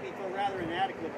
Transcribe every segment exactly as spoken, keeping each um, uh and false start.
me feel rather inadequate.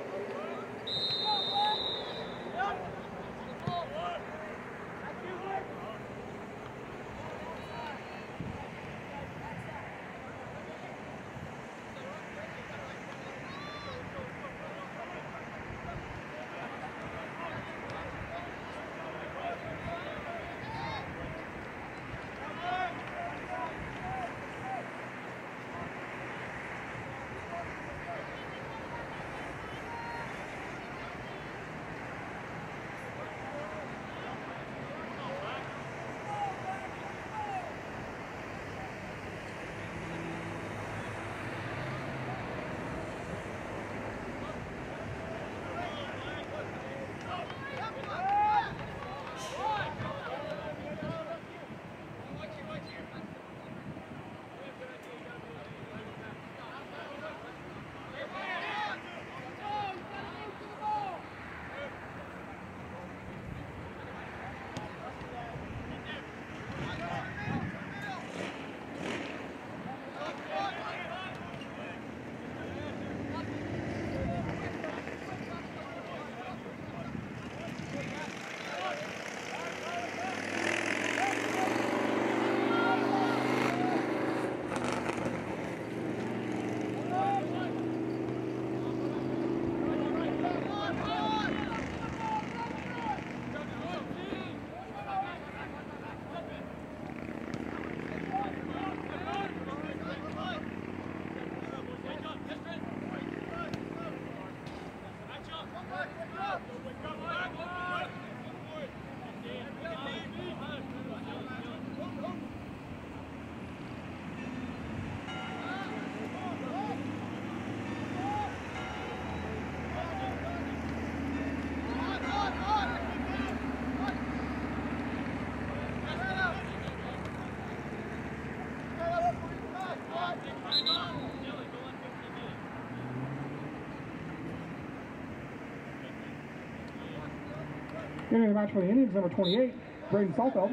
Getting the match for the Indians, number twenty-eight, Braden Salfeld.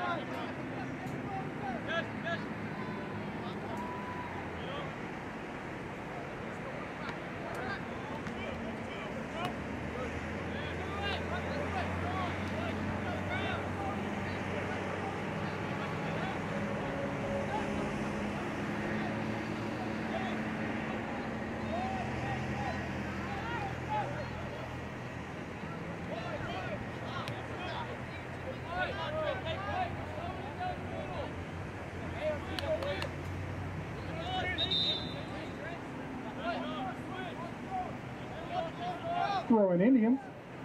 Throwing Indians.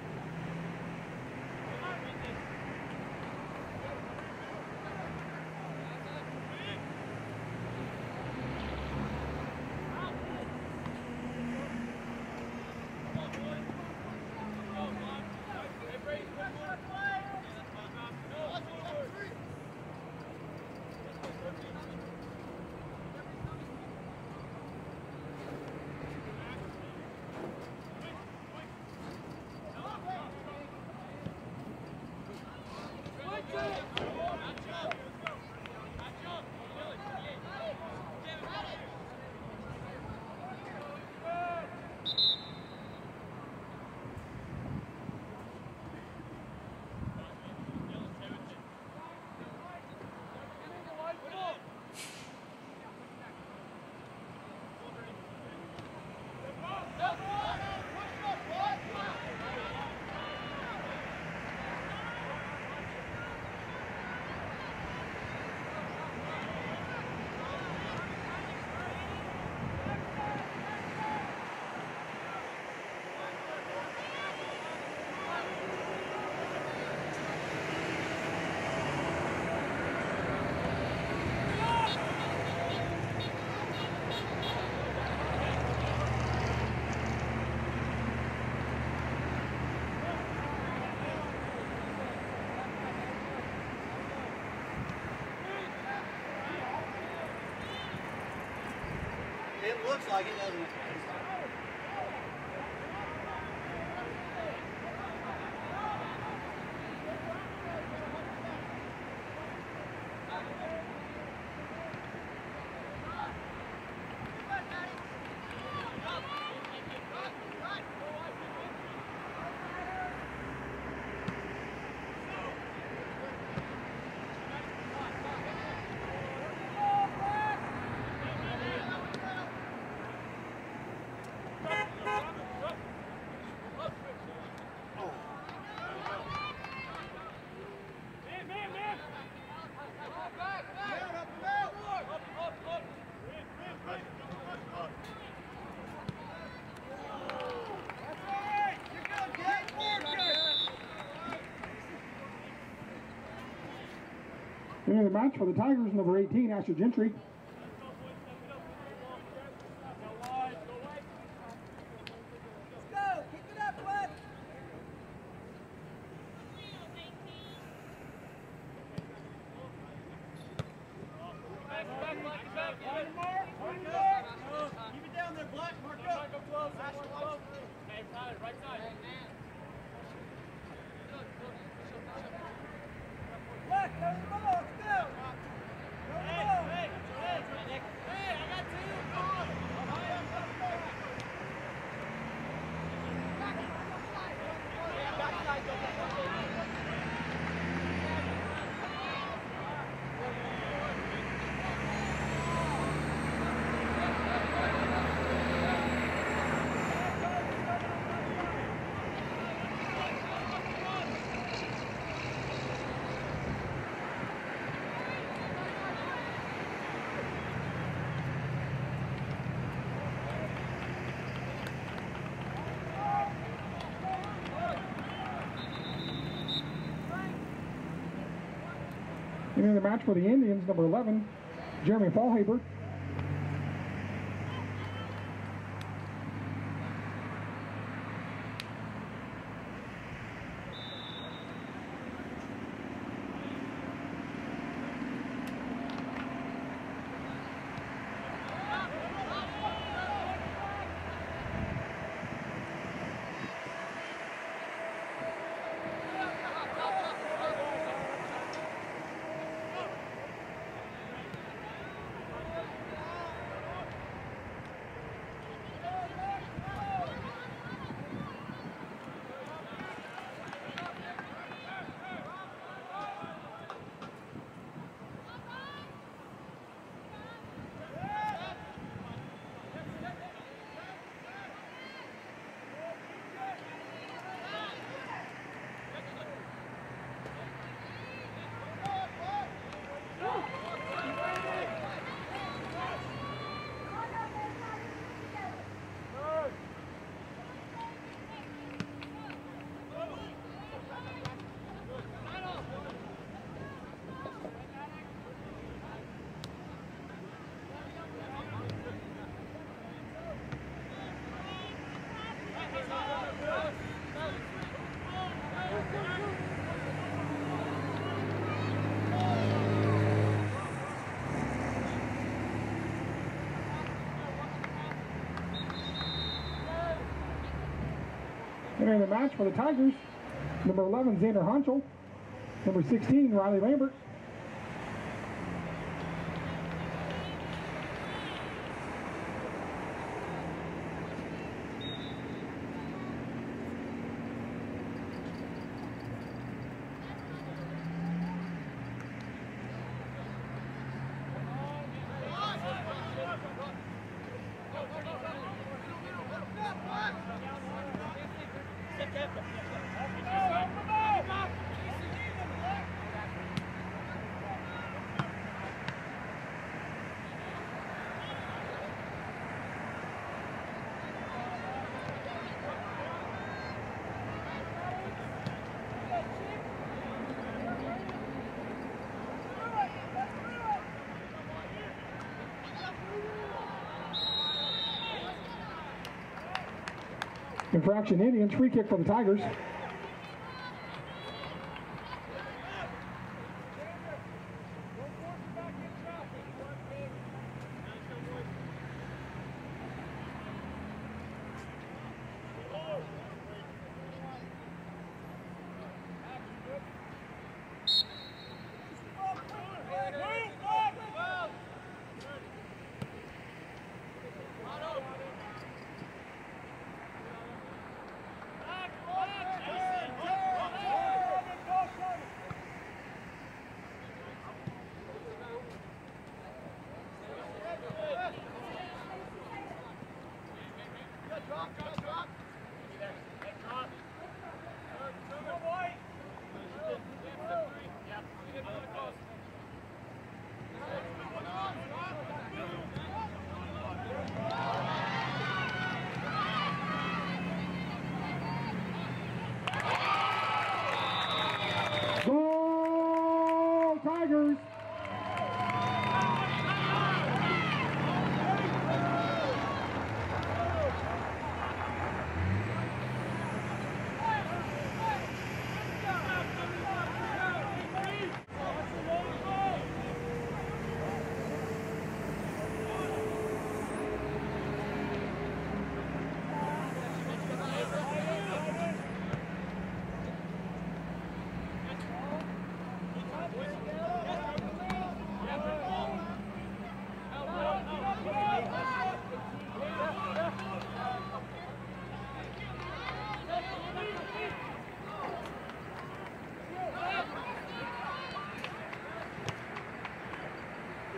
It looks like it, doesn't it? Into the match for the Tigers, number eighteen, Asher Gentry. In the match for the Indians, number eleven, Jeremy Fallhaber. Entering the match for the Tigers, number eleven, Xander Honchel. Number sixteen, Riley Lambert. Infraction Indians, free kick for the Tigers.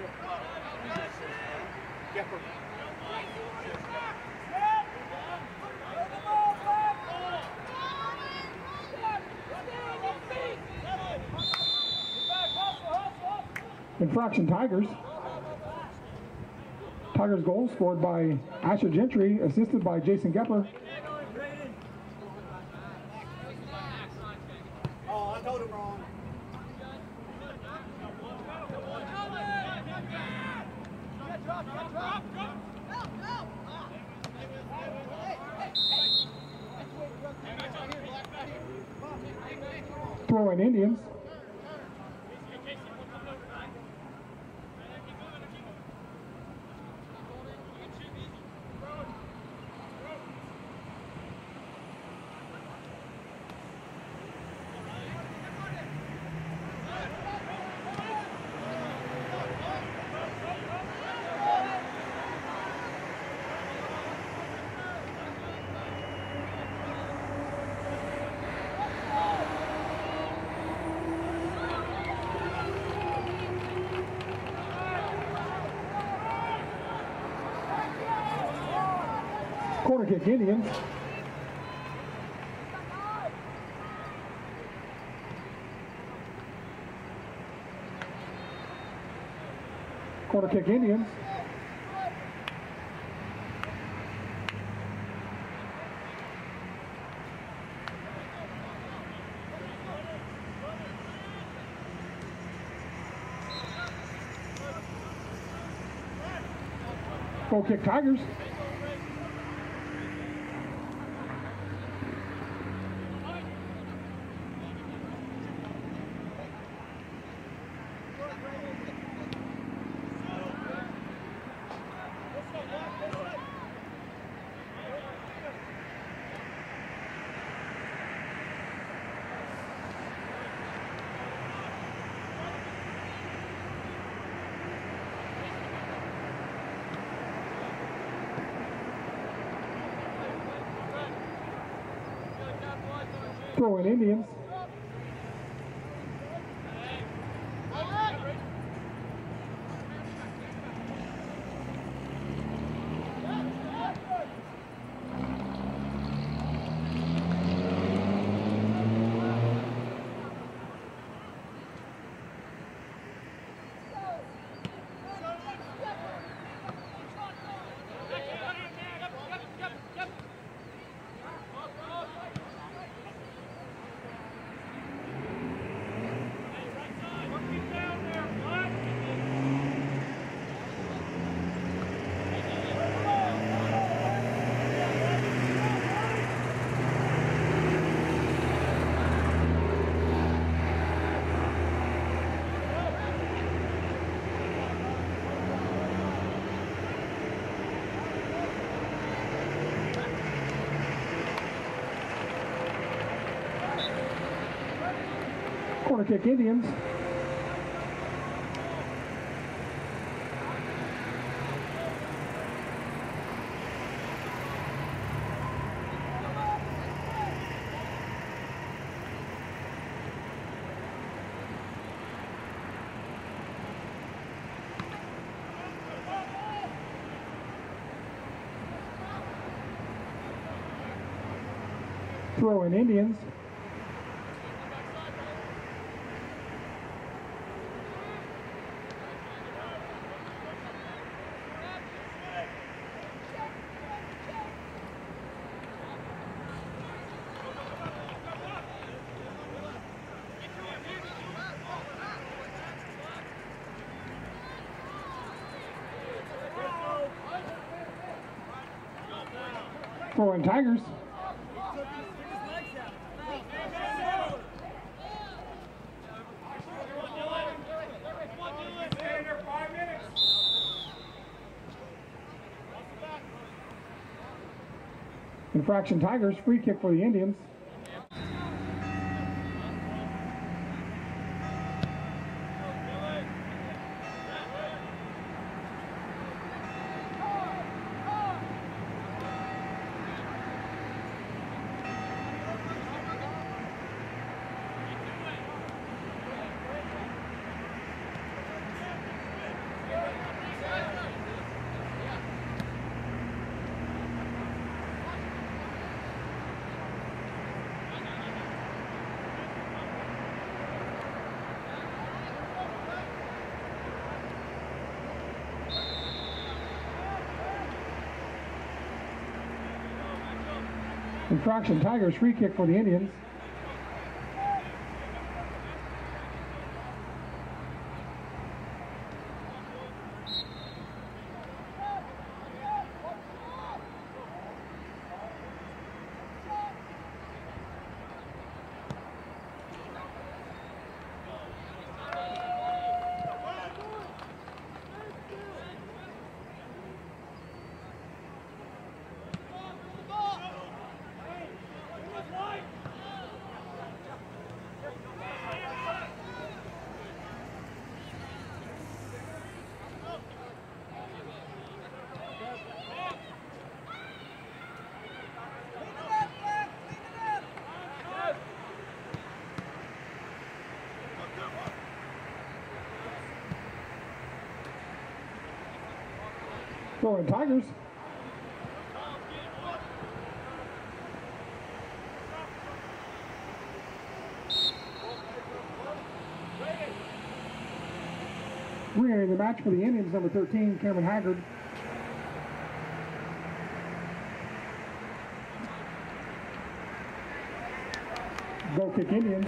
Gepper. Infraction Tigers. Tigers goal scored by Asher Gentry, assisted by Jason Gepper. Oh, I told him wrong. Throw in Indians. Corner kick Indians. Corner kick Indians. Goal kick Tigers. Throw in Indians. Corner kick Indians. Throw in Indians. Throw in Tigers. Infraction Tigers, free kick for the Indians. Infraction Tigers, free kick for the Indians. Throwing Tigers. Re-entering the match for the Indians, number thirteen, Cameron Haggard. Goal kick Indians.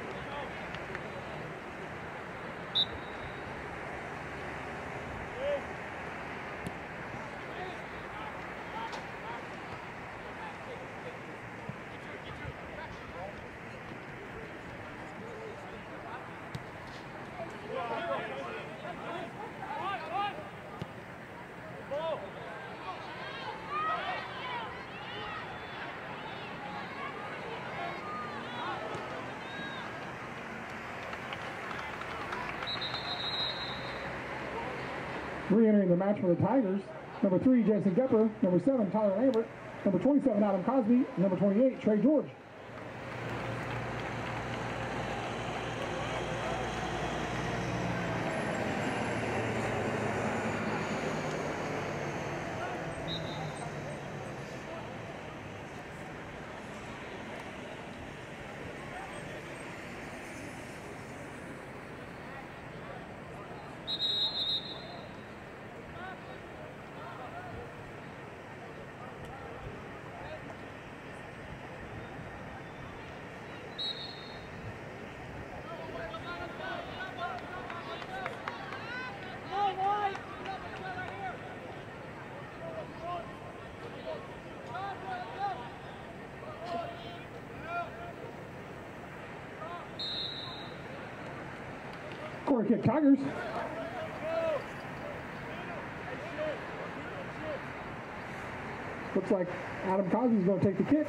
Re-entering the match for the Tigers, number three, Jason Gepper, number seven, Tyler Lambert, number twenty-seven, Adam Cosby, and number twenty-eight, Trey George. Corner kick Tigers. Looks like Adam Cosby's going to take the kick.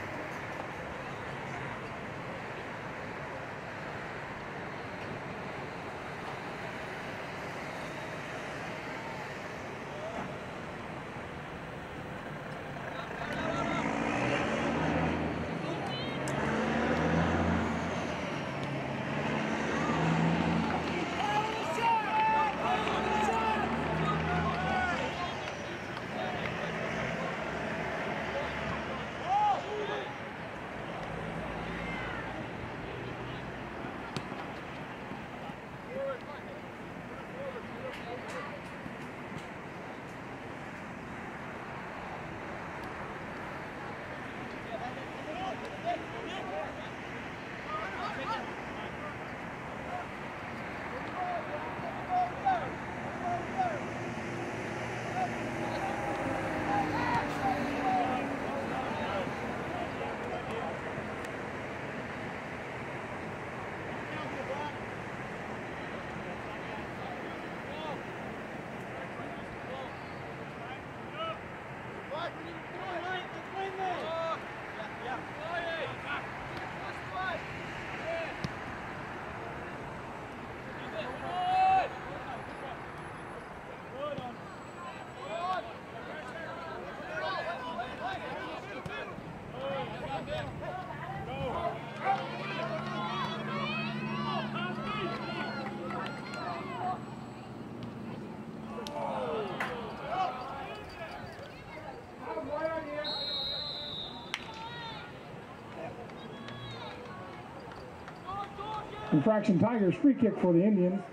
Infraction Tigers, free kick for the Indians.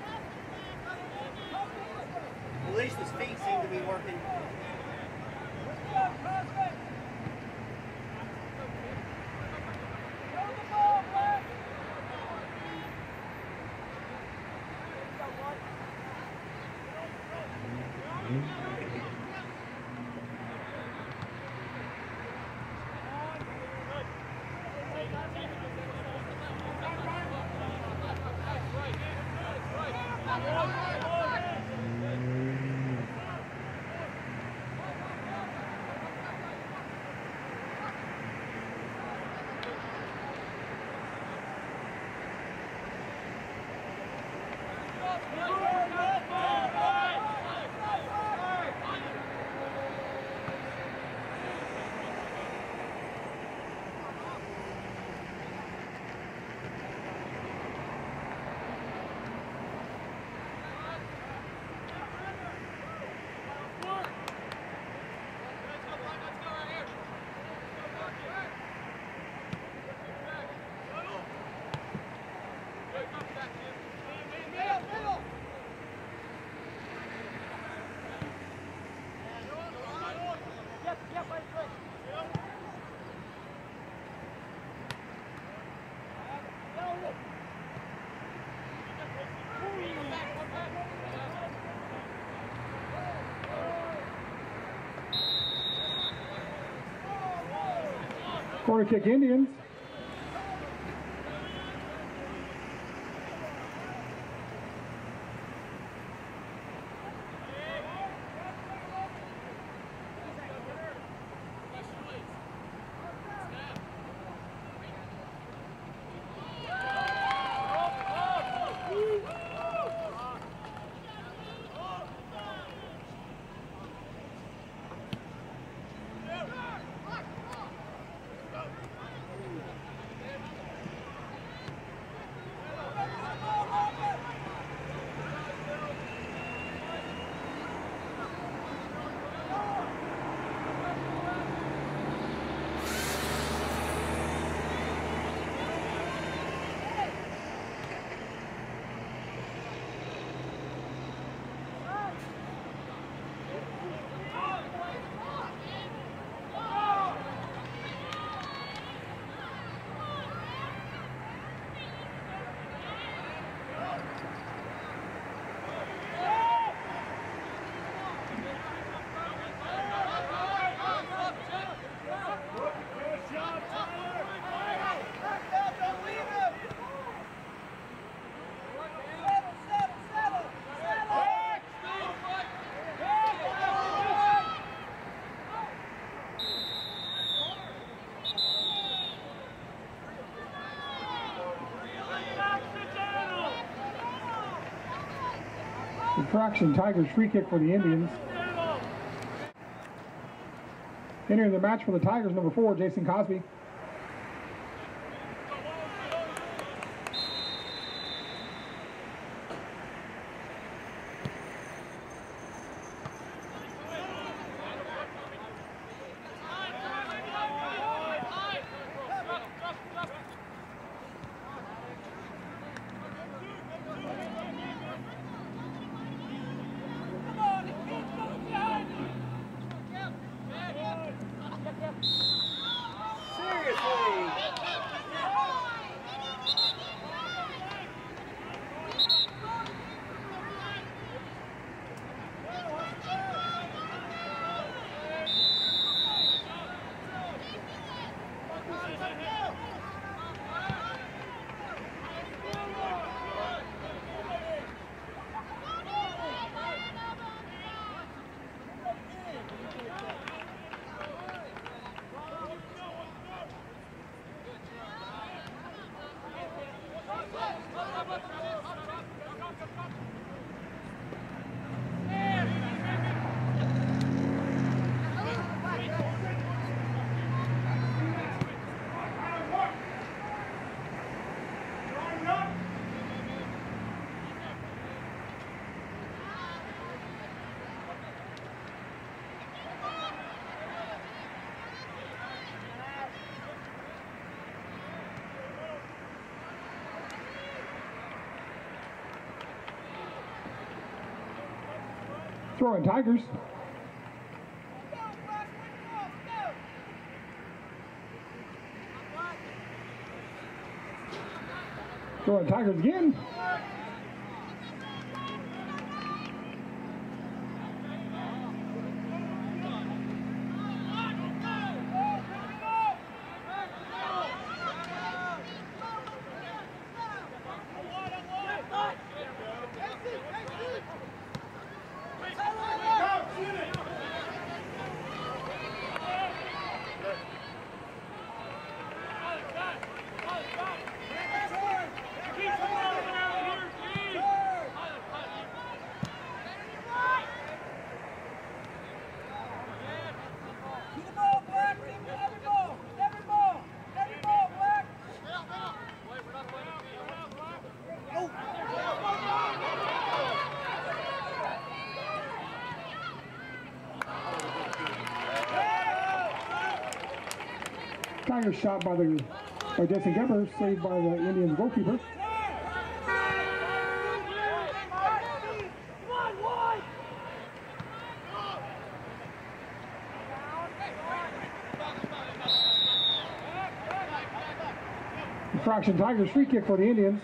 At least his feet seem to be working. Corner kick, Indians. Infraction, Tigers free kick for the Indians. Entering the match for the Tigers, number four, Jason Cosby. Throwing Tigers. Throwing Tigers again. Tigers shot by the by Jason Gepper, saved by the Indians goalkeeper. Fraction Tigers free kick for the Indians.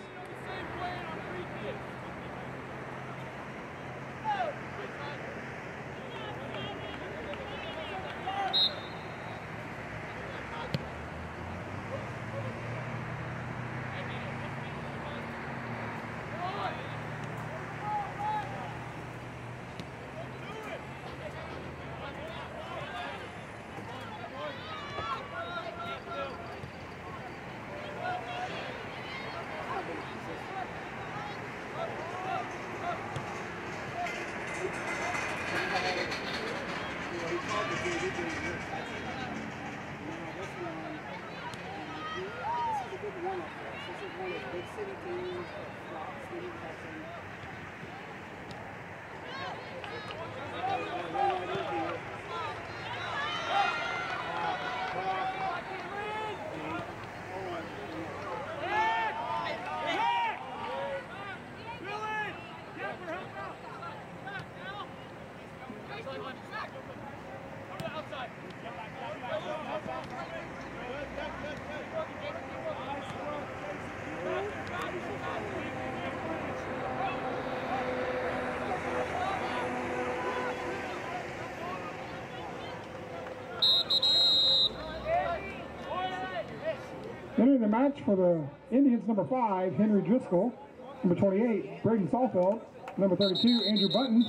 Entering the match for the Indians, number five, Henry Driscoll. Number twenty-eight, Braden Salfeld. Number thirty-two, Andrew Button.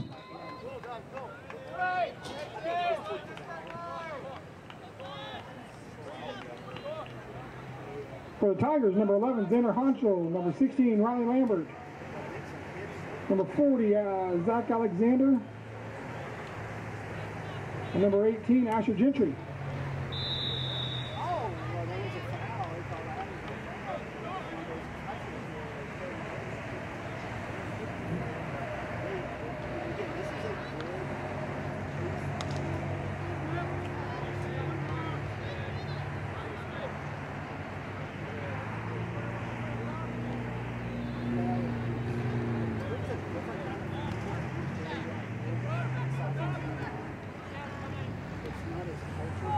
For the Tigers, number eleven, Xander Honcho. Number sixteen, Riley Lambert. Number forty, uh, Zach Alexander. And number eighteen, Asher Gentry. It's not as cultural.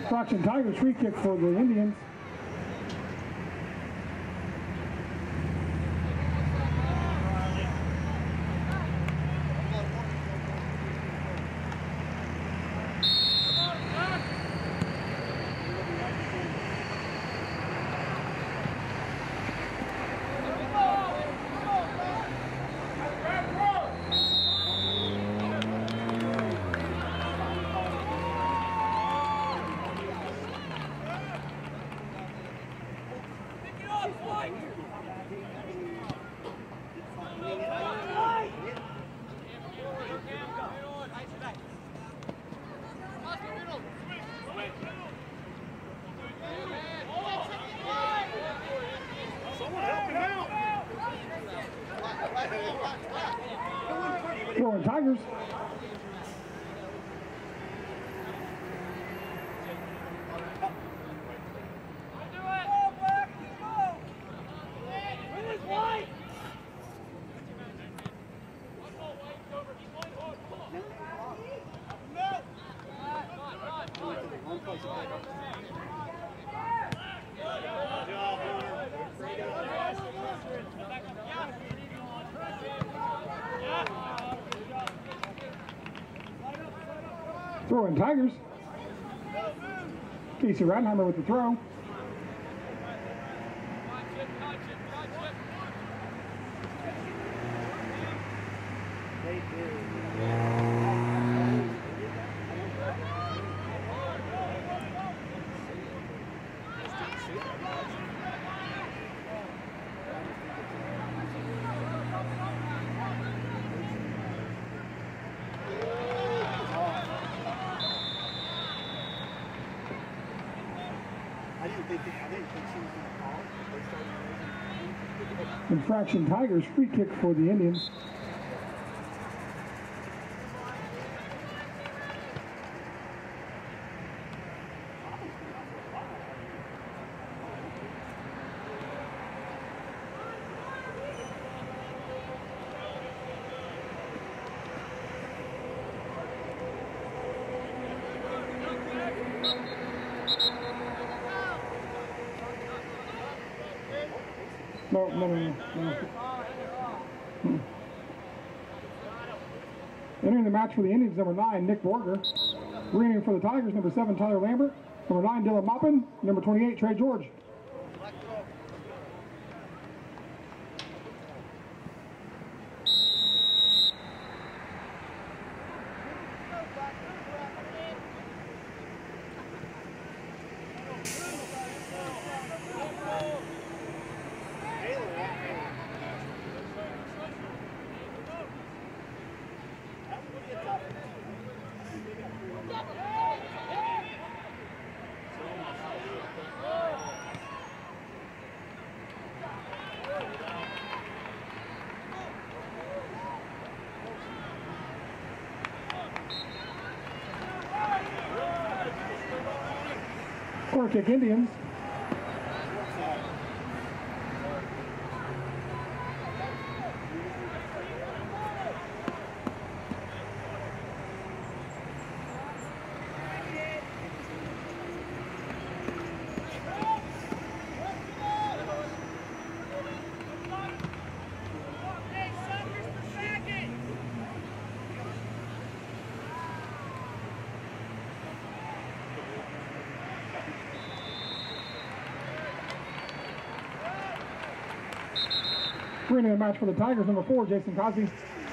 Infraction Tigers free kick for the Indians. Throwing Tigers. Throwing Tigers. Casey Radheimer with the throw. Infraction Tigers free kick for the Indians. No, no, no, no. no. Hmm. Entering the match for the Indians, number nine, Nick Borger. Reentering for the Tigers, number seven, Tyler Lambert. Number nine, Dylan Maupin. Number twenty-eight, Trey George. Corner kick Indians. Winning the match for the Tigers, number four, Jason Cosby.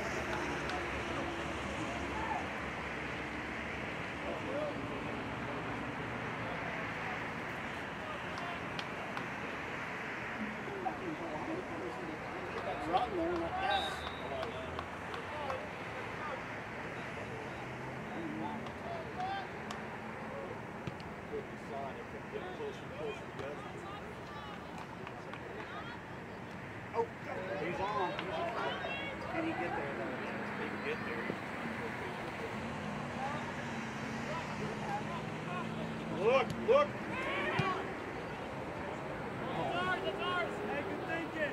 He's on. Can he get there? He can get there. Look, look. It's ours, it's ours. Hey, good thinking.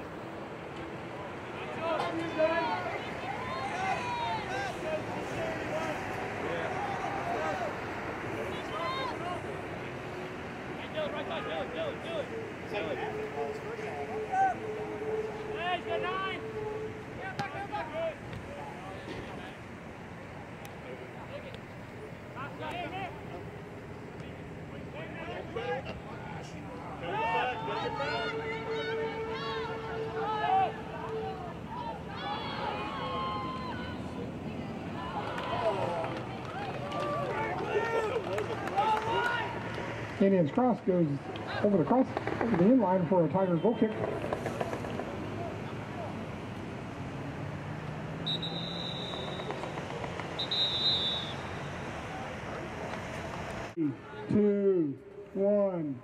Indians cross goes over the cross, over the inline for a Tigers goal kick. Two, one.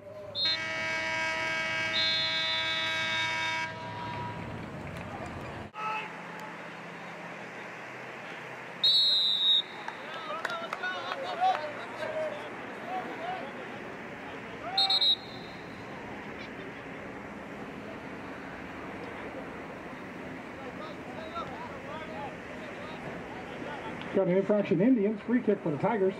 Got an infraction Indians, free kick for the Tigers.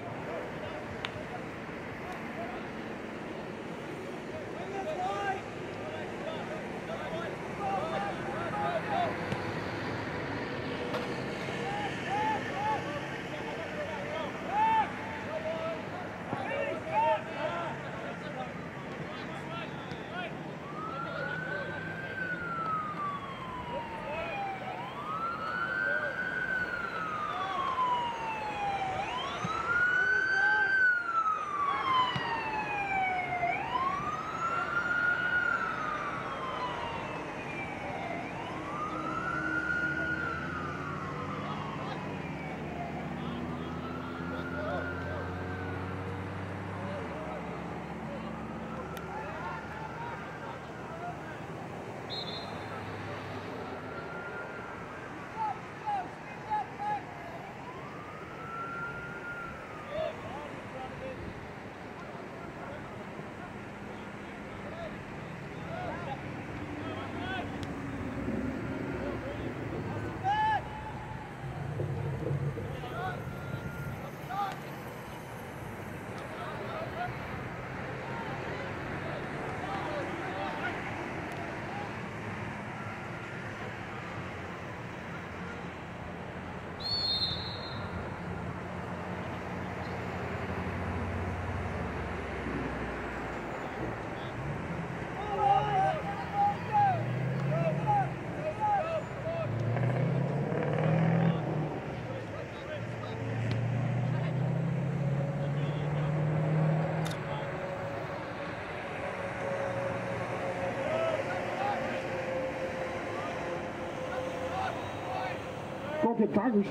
Goal kick Tigers.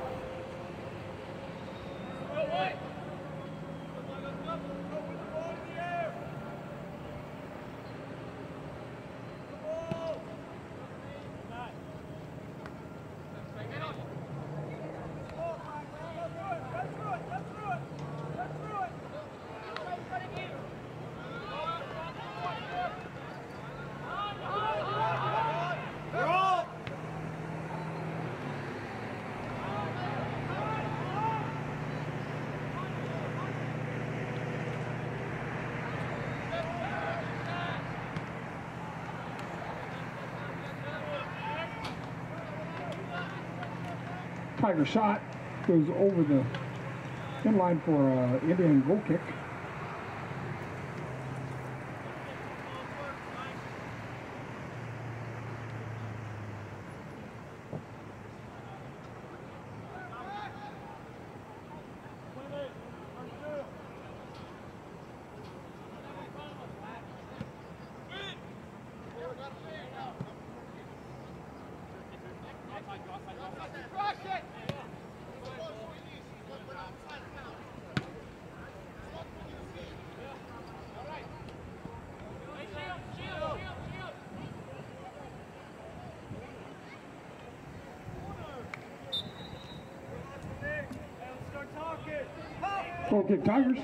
Tiger shot goes over the inline for uh, Indian goal kick. Goal kick Tigers.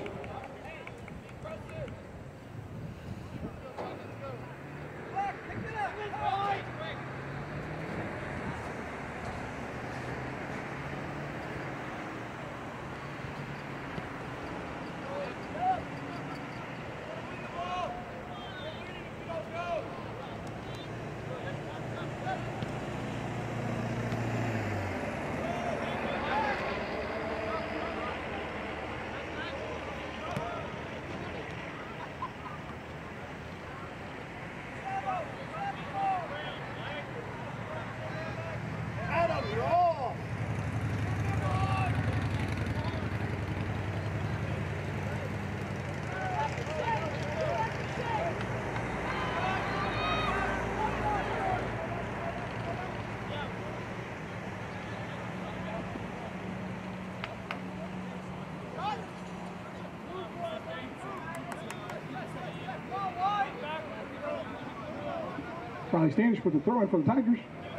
Riley Standish with the throw in for the Tigers.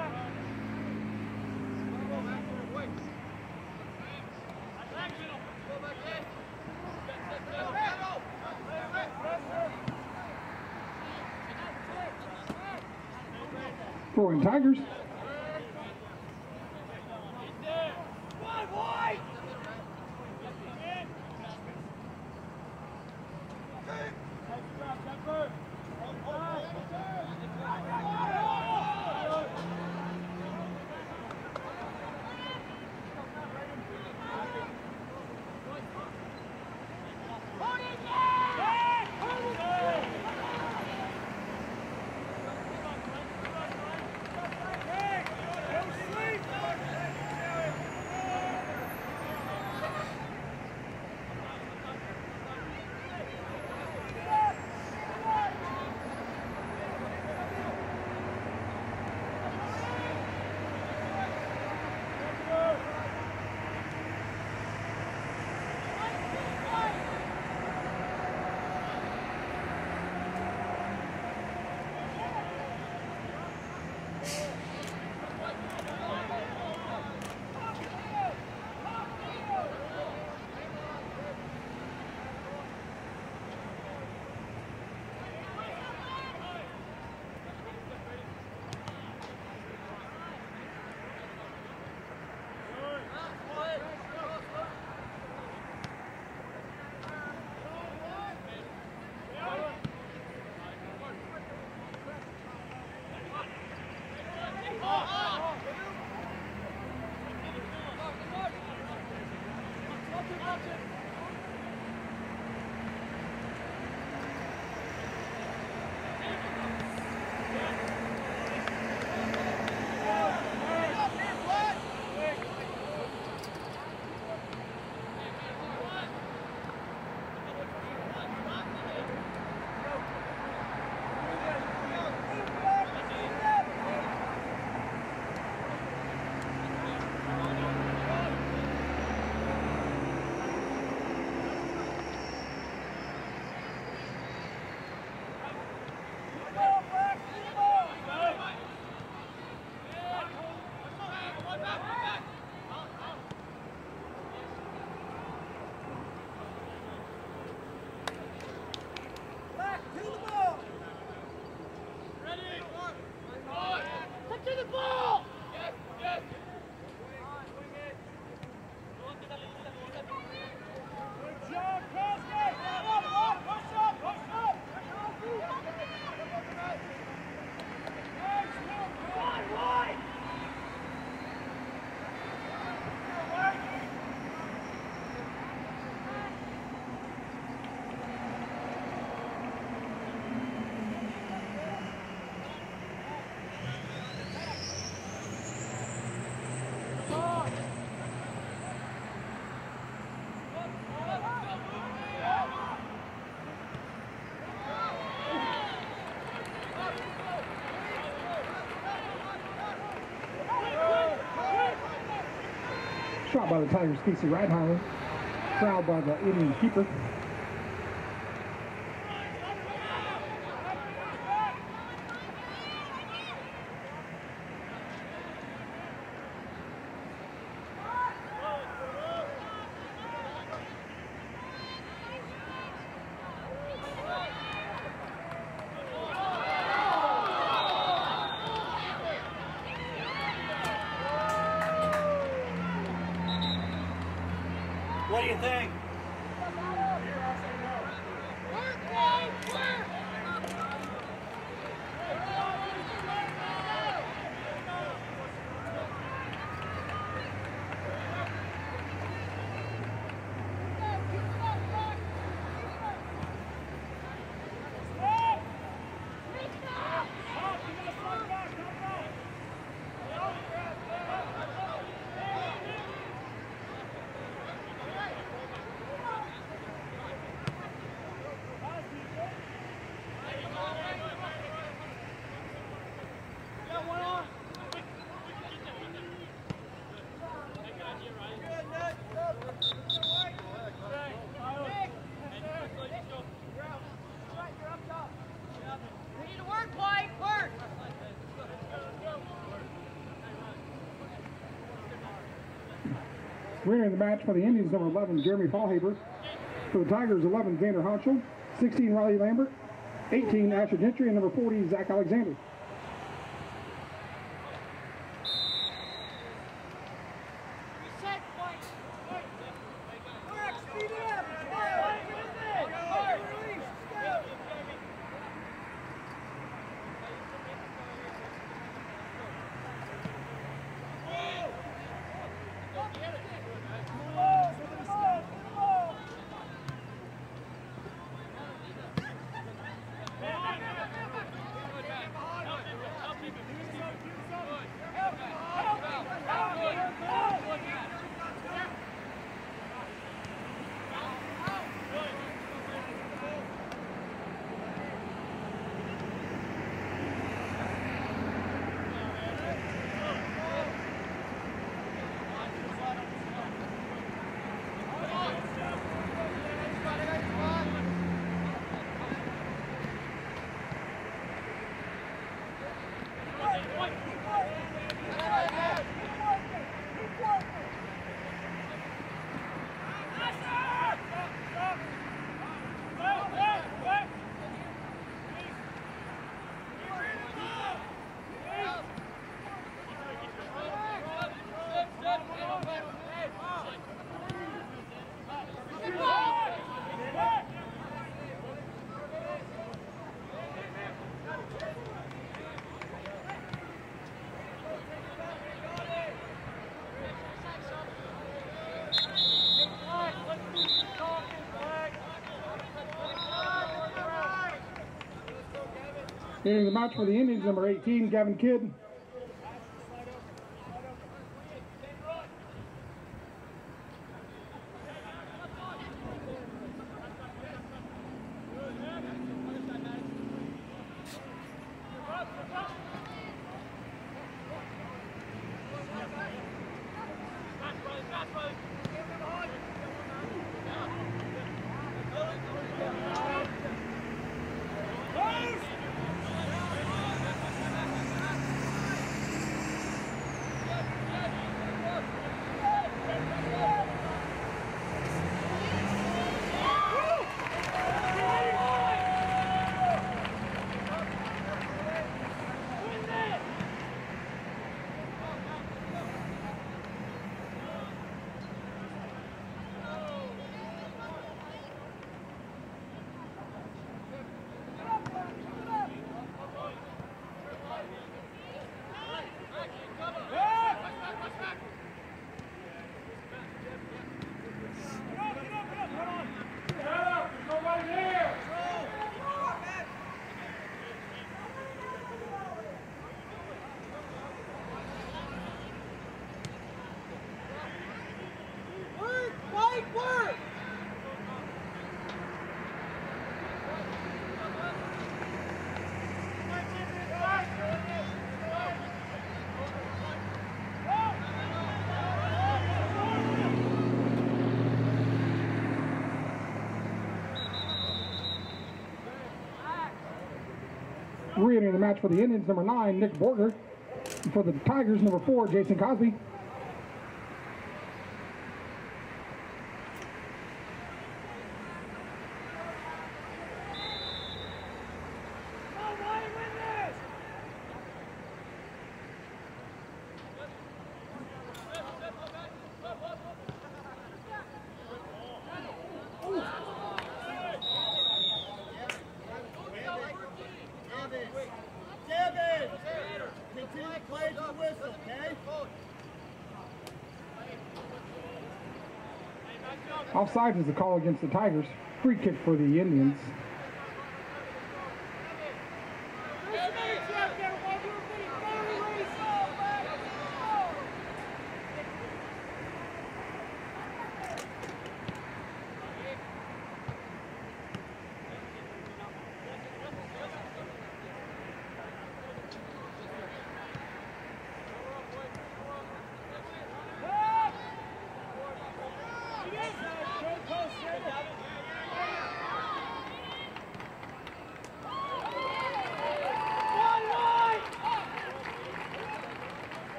Throw in Tigers. Shot by the Tigers, Casey Reitheimer. Fouled by the Indian keeper. What do you think? Winning the match for the Indians, number eleven, Jeremy Fallhaber. For the Tigers, eleven, Xander Honchel. sixteen, Riley Lambert. eighteen, Asher Gentry. And number forty, Zach Alexander. Entering the match for the Indians, number eighteen, Gavin Kidd. Re-entering the match for the Indians, number nine, Nick Borger. And for the Tigers, number four, Jason Cosby. Offside is the call against the Tigers. Free kick for the Indians.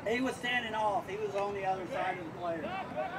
He was standing off. He was on the other side of the player.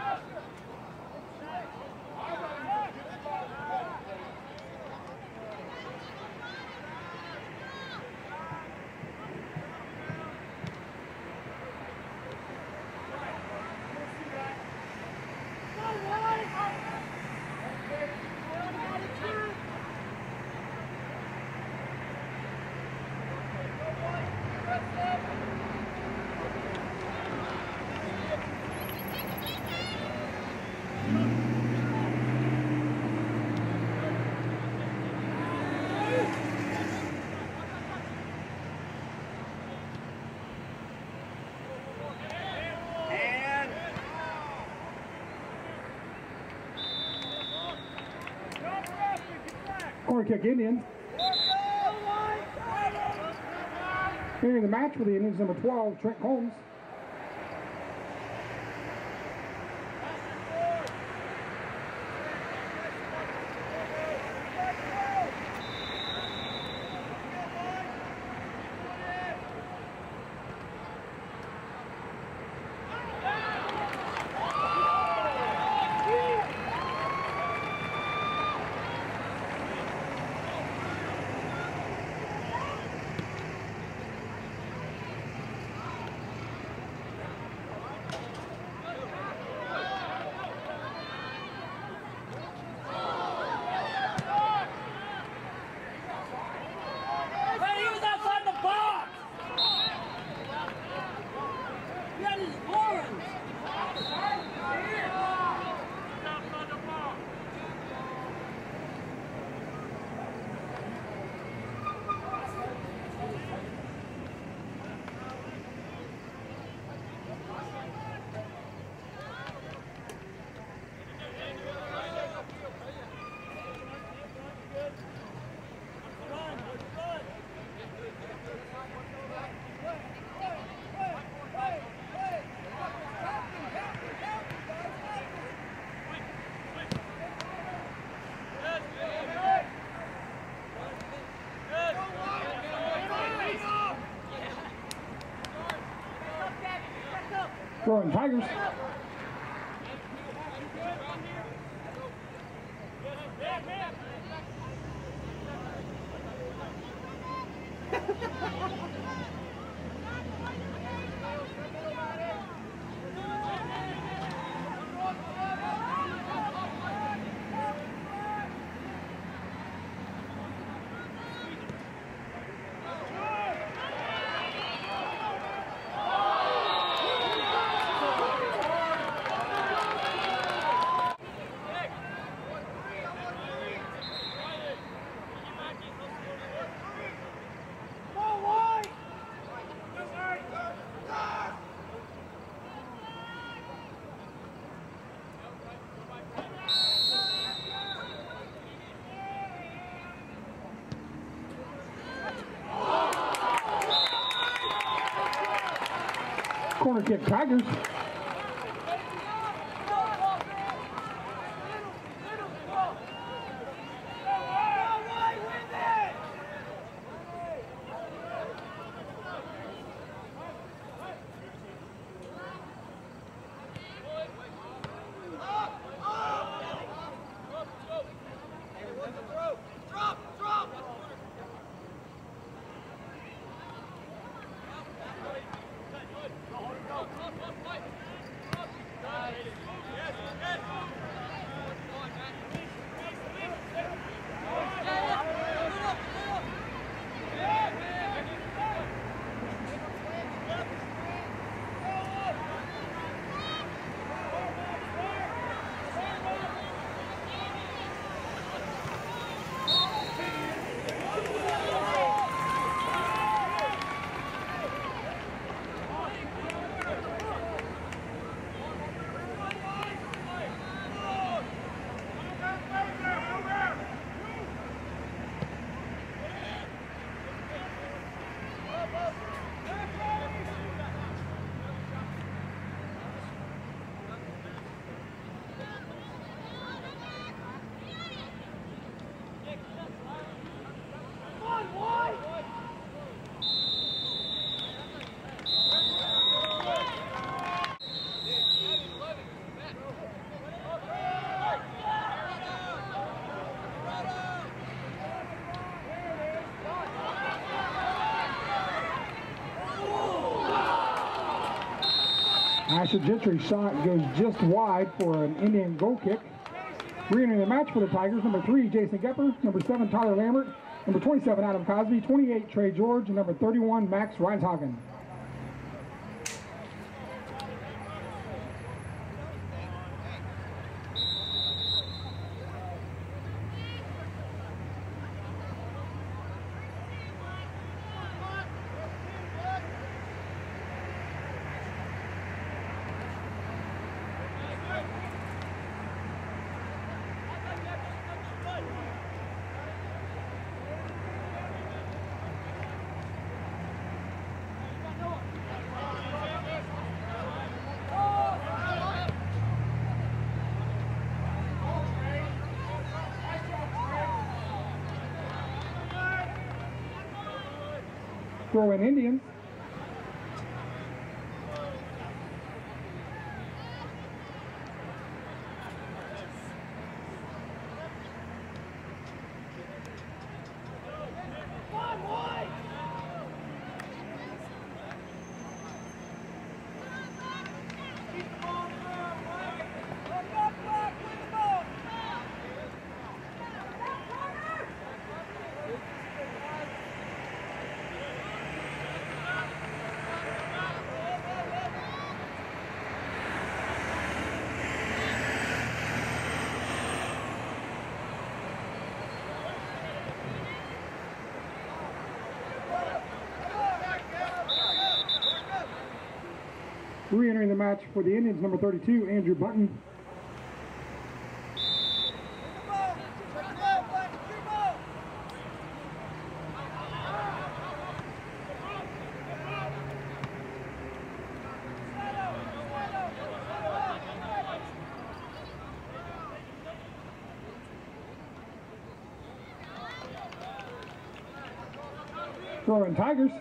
Corner kick, Indians. Entering the match for the Indians, number twelve, Trent Combs. Throwing Tigers. Corner kick, Tigers. Fight! Asher Gentry's shot goes just wide for an Indian goal kick. Re-entering the match for the Tigers, number three, Jason Gepper, number seven, Tyler Lambert, number twenty-seven, Adam Cosby, twenty-eight, Trey George, and number thirty-one, Max Reinshagen. Throw in Indians. Re-entering the match for the Indians, number thirty-two, Andrew Button. Throw in Tigers.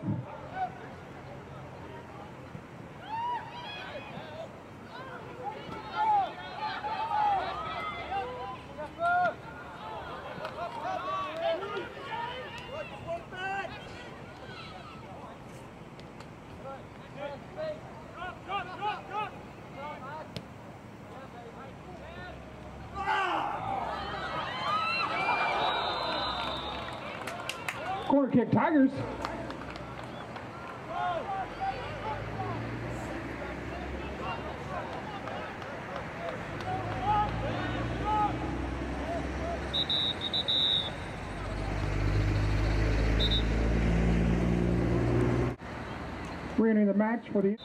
Corner kick, Tigers. Re-entering the match for the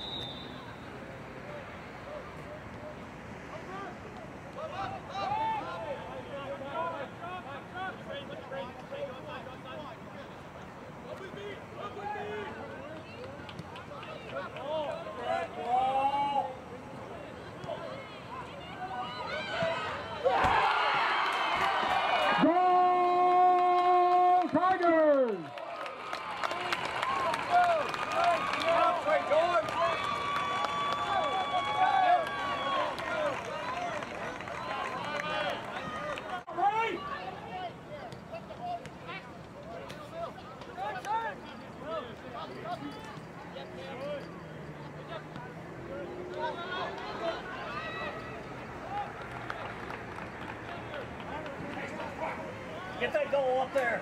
Get that goal up there.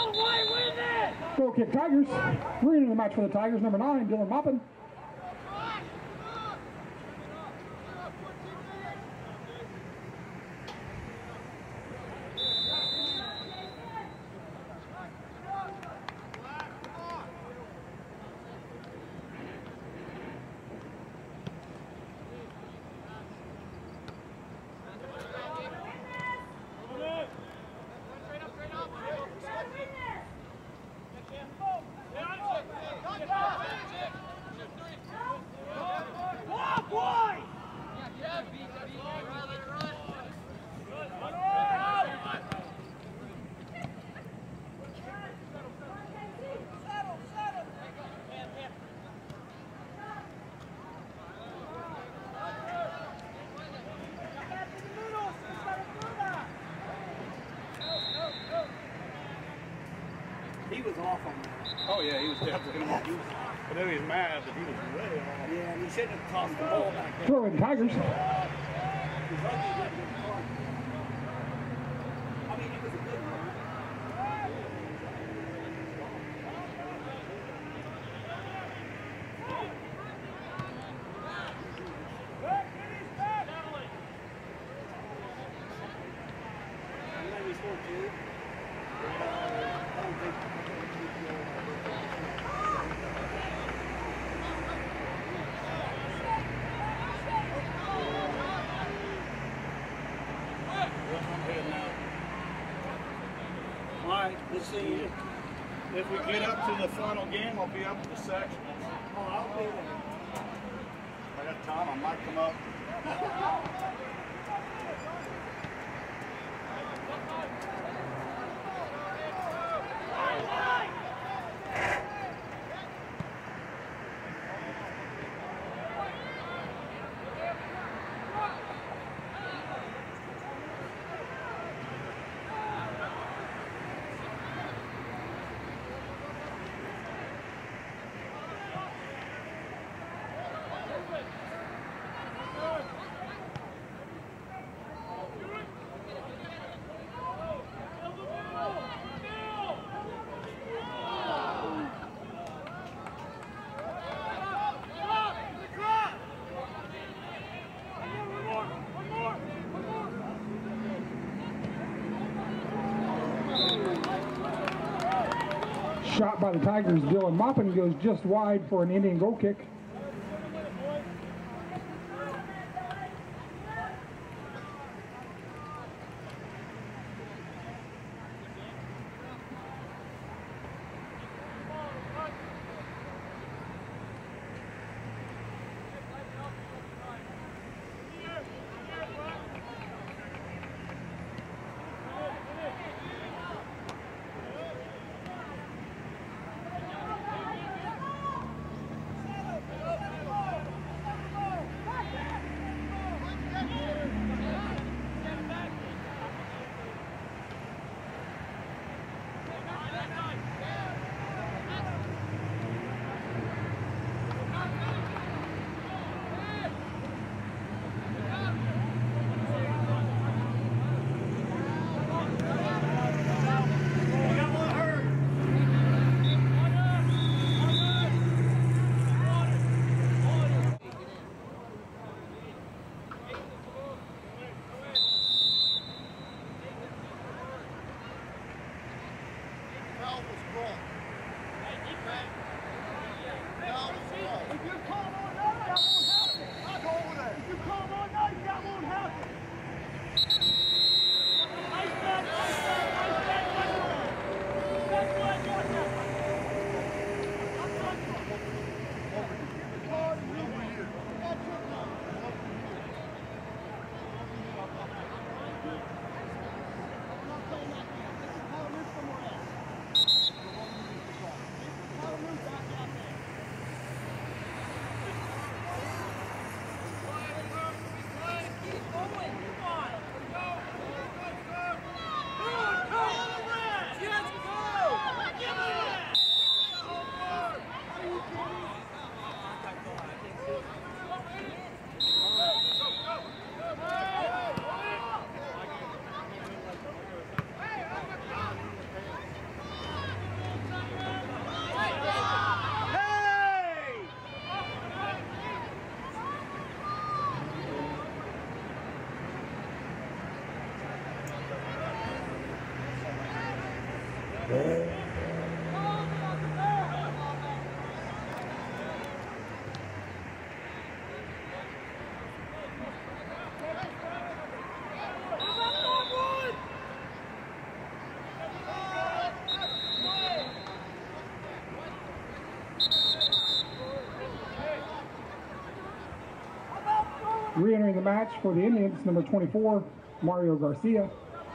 Goal kick Tigers. Reentering the match for the Tigers, number nine, Dylan Moppin. He was off on that. Oh yeah, he was definitely. He was, I know he was mad, but he was way off. Yeah, and he shouldn't have tossed the ball back there. Throw in Tigers. I mean, it was a good one. You know we scored two? I don't think. All right, let's see. If we get up to the final game, I'll be up to the section. Oh, I'll be there. I got time. I might come up. Shot by the Tigers, Dylan Moppin goes just wide for an Indian goal kick. Re-entering the match for the Indians, number twenty-four, Mario Garcia.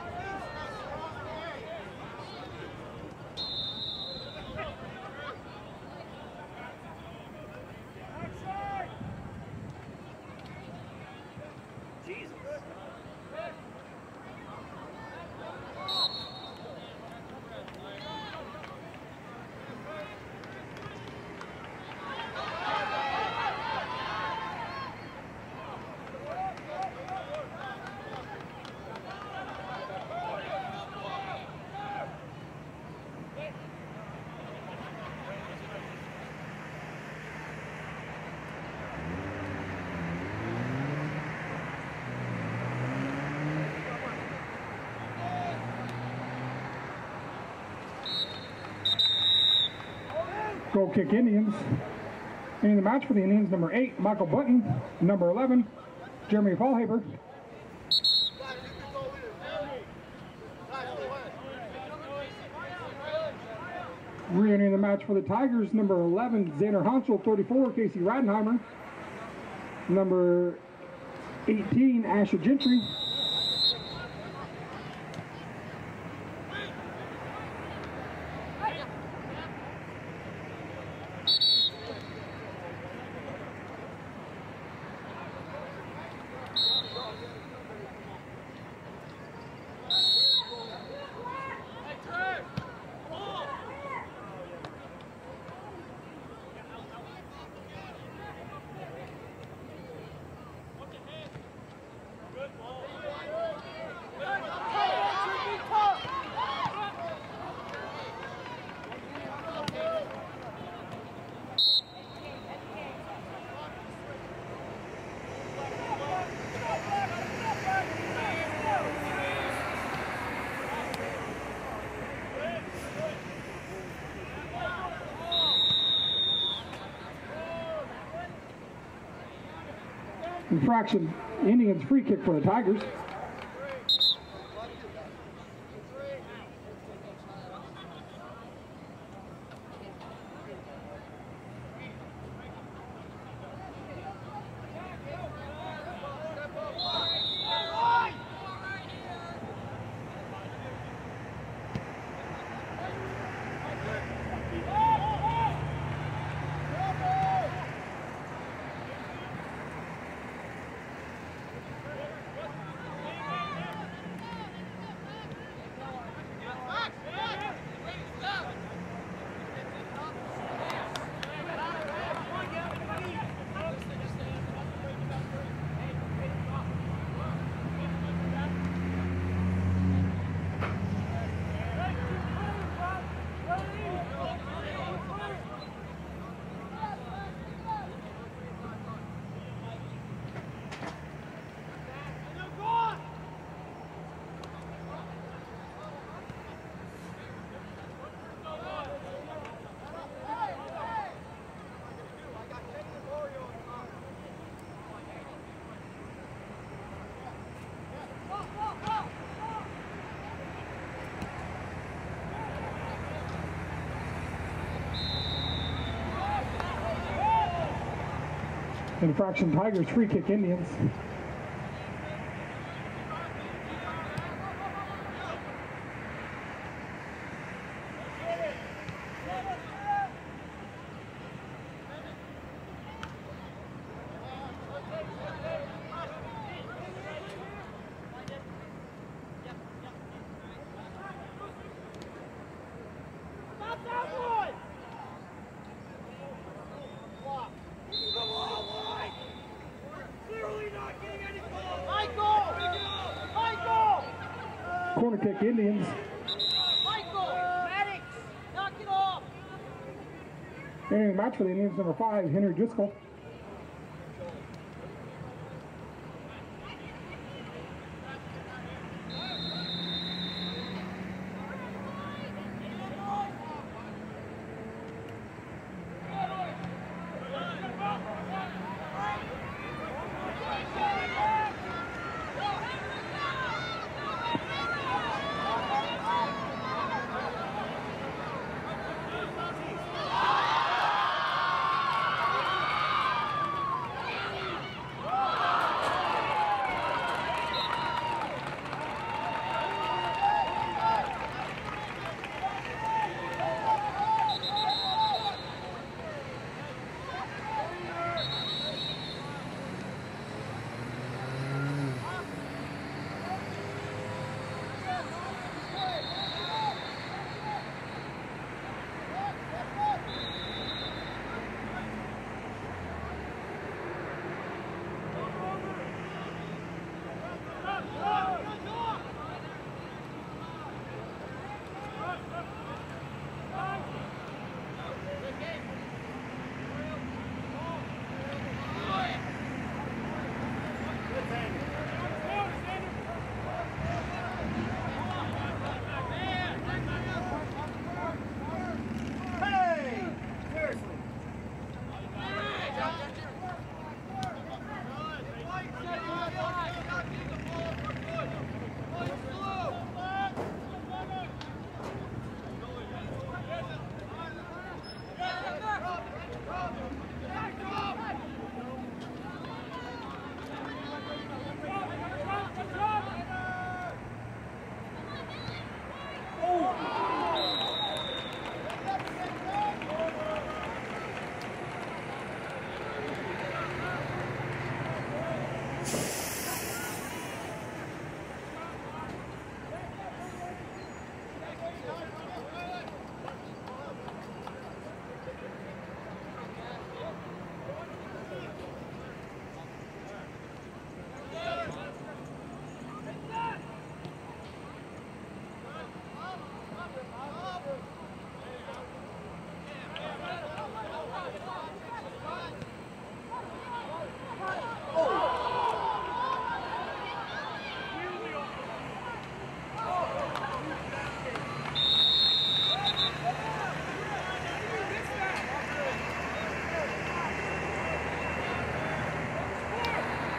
Goal kick Indians. In the match for the Indians, number eight, Michael Button. Number eleven, Jeremy Fallhaber. Re-entering the match for the Tigers, number eleven, Xander Hansel. thirty-four, Casey Radenheimer. Number eighteen, Asher Gentry. Infraction, Indians free kick for the Tigers. Infraction Tigers free kick Indians. Corner kick Indians. Michael, Maddox, knock it off. Entering the match for the Indians, number five, Henry Driscoll.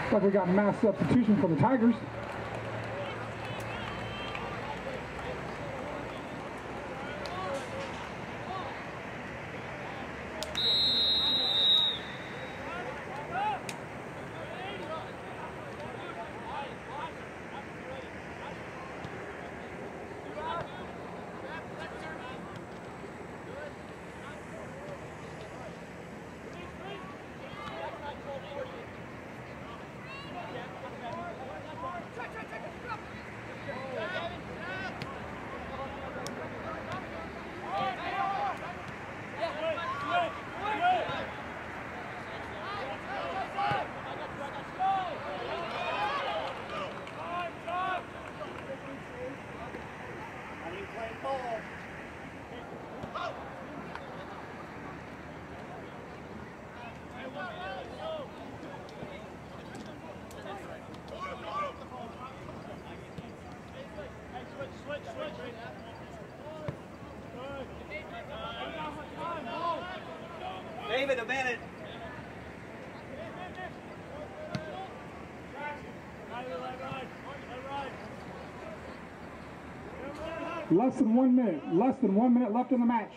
Looks like we got mass substitution for the Tigers. David, a minute. Less than one minute. Less than one minute left in the match.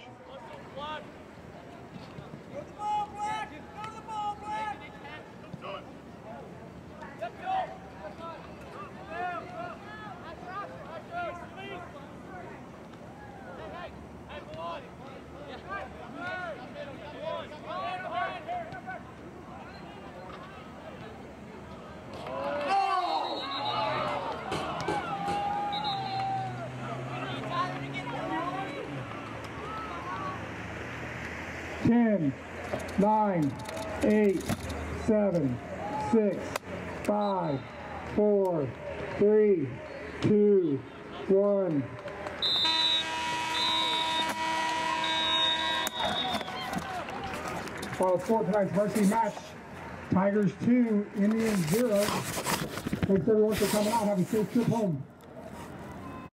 ten, nine, eight, seven, six, five, four, three, two, one. Final score of tonight's varsity match, Tigers two, Indians zero. Thanks everyone for coming out. Have a safe trip home.